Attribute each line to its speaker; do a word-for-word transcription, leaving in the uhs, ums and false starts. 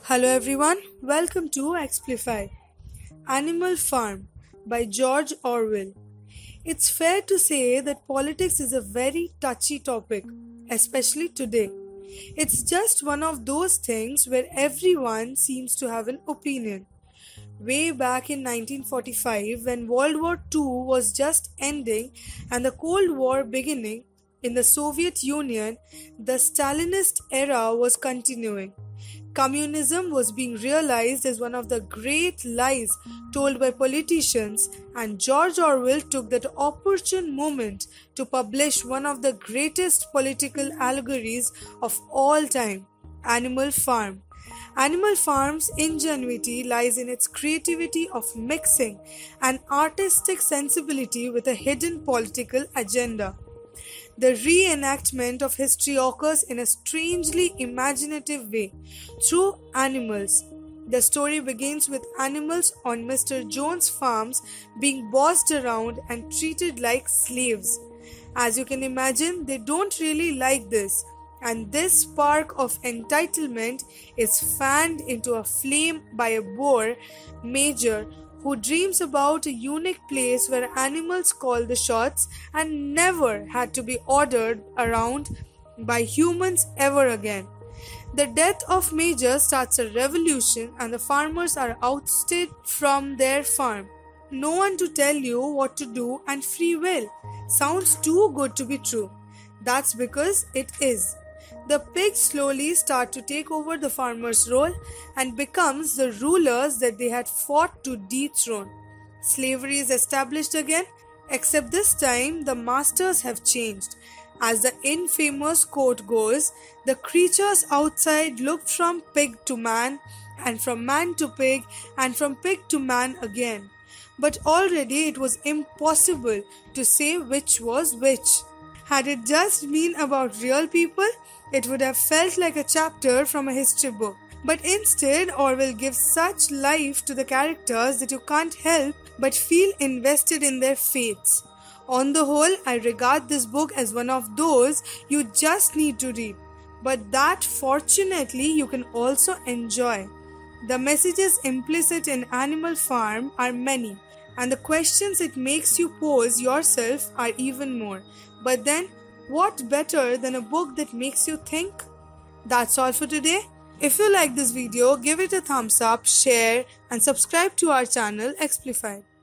Speaker 1: Hello everyone, welcome to Explify. Animal Farm by George Orwell. It's fair to say that politics is a very touchy topic, especially today. It's just one of those things where everyone seems to have an opinion. Way back in nineteen forty-five, when World War Two was just ending and the Cold War beginning, in the Soviet Union, the Stalinist era was continuing. Communism was being realized as one of the great lies told by politicians, and George Orwell took that opportune moment to publish one of the greatest political allegories of all time, Animal Farm. Animal Farm's ingenuity lies in its creativity of mixing an artistic sensibility with a hidden political agenda. The reenactment of history occurs in a strangely imaginative way, through animals. The story begins with animals on Mister Jones' farms being bossed around and treated like slaves. As you can imagine, they don't really like this, and this spark of entitlement is fanned into a flame by a Boer major who dreams about a unique place where animals call the shots and never had to be ordered around by humans ever again. The death of Major starts a revolution and the farmers are ousted from their farm. No one to tell you what to do and free will. Sounds too good to be true. That's because it is. The pigs slowly start to take over the farmer's role and becomes the rulers that they had fought to dethrone. Slavery is established again, except this time the masters have changed. As the infamous quote goes, the creatures outside looked from pig to man, and from man to pig, and from pig to man again. But already it was impossible to say which was which. Had it just been about real people, it would have felt like a chapter from a history book. But instead, Orwell gives such life to the characters that you can't help but feel invested in their fates. On the whole, I regard this book as one of those you just need to read, but that fortunately you can also enjoy. The messages implicit in Animal Farm are many, and the questions it makes you pose yourself are even more. But then, what better than a book that makes you think? That's all for today. If you like this video, give it a thumbs up, share and subscribe to our channel Explified.